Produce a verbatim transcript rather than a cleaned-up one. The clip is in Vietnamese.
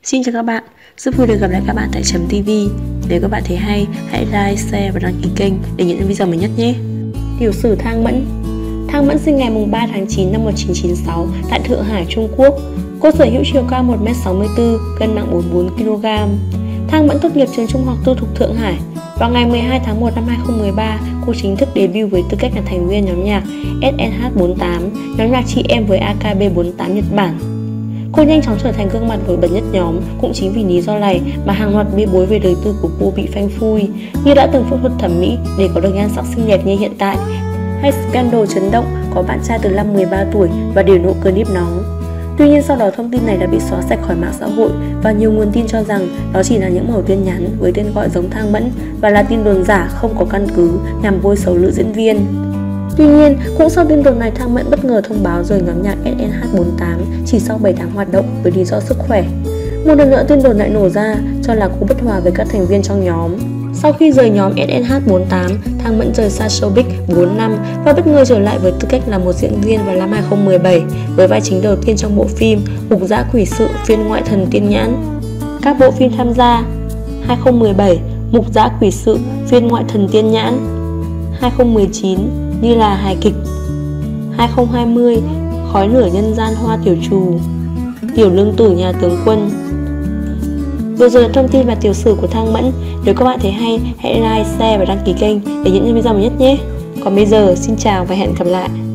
Xin chào các bạn, rất vui được gặp lại các bạn tại Chấm ti vi. Nếu các bạn thấy hay, hãy like, share và đăng ký kênh để nhận những video mới nhất nhé. Tiểu sử Thang Mẫn. Thang Mẫn sinh ngày ba tháng chín năm một nghìn chín trăm chín mươi sáu tại Thượng Hải, Trung Quốc. Cô sở hữu chiều cao một mét sáu mươi tư, cân nặng bốn mươi bốn ki lô gam. Thang Mẫn tốt nghiệp trường Trung học tư thục Thượng Hải. Vào ngày mười hai tháng một năm hai nghìn không trăm mười ba, cô chính thức debut với tư cách là thành viên nhóm nhạc ét en hát bốn tám, nhóm nhạc chị em với a ca bê bốn tám Nhật Bản. Cô nhanh chóng trở thành gương mặt nổi bật nhất nhóm. Cũng chính vì lý do này mà hàng loạt bê bối về đời tư của cô bị phanh phui, như đã từng phẫu thuật thẩm mỹ để có được nhan sắc xinh đẹp như hiện tại, hay scandal chấn động có bạn trai từ năm mười ba tuổi và điều nộ clip nóng. Tuy nhiên sau đó thông tin này đã bị xóa sạch khỏi mạng xã hội và nhiều nguồn tin cho rằng đó chỉ là những mẩu tin nhắn với tên gọi giống Thang Mẫn và là tin đồn giả không có căn cứ nhằm bôi xấu nữ diễn viên. Tuy nhiên, cũng sau tin đồn này, Thang Mẫn bất ngờ thông báo rời nhóm nhạc ét en hát bốn tám chỉ sau bảy tháng hoạt động với lý do sức khỏe. Một lần nữa tin đồn lại nổ ra cho là cô bất hòa với các thành viên trong nhóm. Sau khi rời nhóm ét en hát bốn tám, Thang Mẫn rời xa showbiz bốn năm và bất ngờ trở lại với tư cách là một diễn viên vào năm hai nghìn không trăm mười bảy với vai chính đầu tiên trong bộ phim Ngục Dã Quỷ Sự phiên ngoại thần Tiên Nhãn. Các bộ phim tham gia: hai nghìn không trăm mười bảy Ngục Dã Quỷ Sự phiên ngoại thần Tiên Nhãn, hai nghìn không trăm mười chín Như Là hài kịch, hai nghìn không trăm hai mươi Khói lửa nhân gian Hoa Tiểu Trù, Tiểu Lương Tử Nhà Tướng Quân. Vừa rồi là thông tin và tiểu sử của Thang Mẫn. Nếu các bạn thấy hay, hãy like, share và đăng ký kênh để nhận những video mới nhất nhé. Còn bây giờ, xin chào và hẹn gặp lại.